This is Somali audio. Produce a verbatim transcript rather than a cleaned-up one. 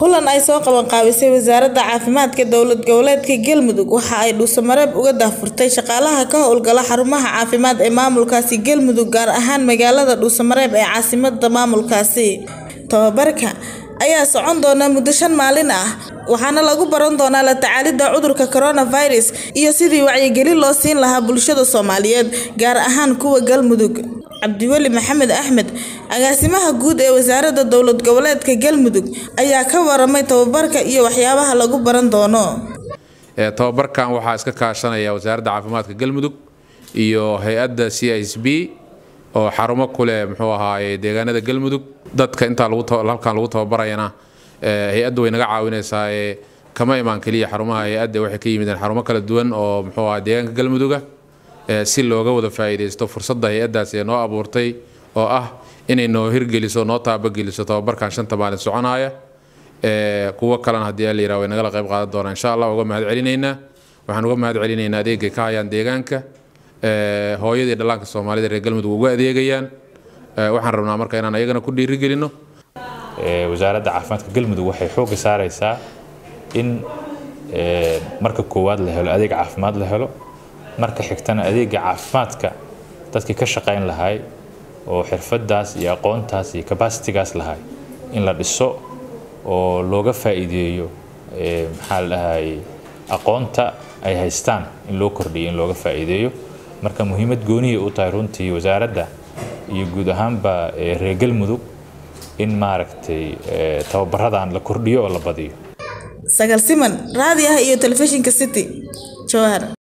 kulan ay soo qaban qaabisay wasaaradda caafimaadka dowlad goboleedka Galmudug waxa ay Dhuusamareeb uga daafurtay shaqaalaha ka howlgala xarumaha caafimaad ee maamulkaasi Galmudug gaar ahaan magaalada Dhuusamareeb ee caasimadda maamulkaasi. Tababarka ayaa socon doona muddo shan maalin ah waxaana lagu baran doonaa la tacaalida cudurka coronavirus iyo sidii wacyigelin loo siin lahaa bulshada Soomaaliyeed gaar ahaan kuwa Galmudug. Cabdiweli Maxamed Axmed agaasimaha guud ee wasaaradda dowlad goboleedka Galmudug ayaa ka waramay tababarka iyo waxyaabaha lagu baran doono. ee tababarkan waxa iska kaashanaya wasaaradda caafimaadka Galmudug iyo hay'adda C I S B oo xarumo kule muxuu ahaayay deegaanada Galmudug dadka inta lagu halkan lagu tababarayna ee hay'addu way naga caawinaysaa ee kama imaan kaliya xarumaha hay'adda waxay ka yimideen xarumo kala duwan oo muxuu ahaa deegaanka Galmudug si looga wada faa'iideysto fursadda hay'addaas ee noo abuurtay oo ah inay noo hirgeliso noo taabageliso tababarkan shanta maalin soconaya ee kuwa kalena hadii la yiraahdo naga qayb qaadan doona insha Allah uga mahad celinayna waxaan uga mahad celinaynaa adeegga ka hayaan deegaanka ee hooyadii dhallaanka Soomaalida reer Galmudug uga adeegayaan waxaan rabnaa marka inaan ayagana ku dhiirigelino ee wasaaradda caafimaadka Galmudug waxay xoog saaraysaa in ee marka koowaad la helo adeeg caafimaad la helo marka xigtana adeega caafimaadka dadkii ka shaqayn lahaay oo xirfadaas iyo aqoontaas iyo capacity-gaas lahaay in la dhiso oo looga faa'iideeyo ee maxaa la dhahay aqoonta ay haystaan in loo kordhiyo in looga faa'iideeyo marka muhiimad gooniye u tahay runtii wasaaradda iyo guud ahaanba reer Galmudug in maaragtay tababaradan la kordhiyo oo la badiyo. Sagal Siman, raadiyaha iyo telefishinka City, Jowhar.